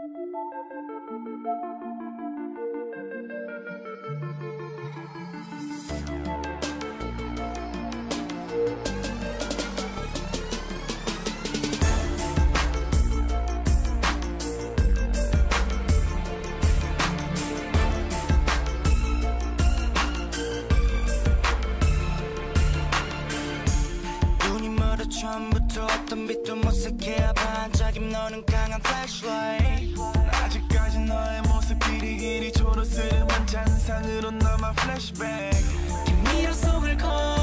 처음부터 어떤 빛도 못색해 반짝임 너는 강한 flashlight 아직까지 너의 모습 길이 초록스름한 잔상으로 너만 flashback 미러 속을 걸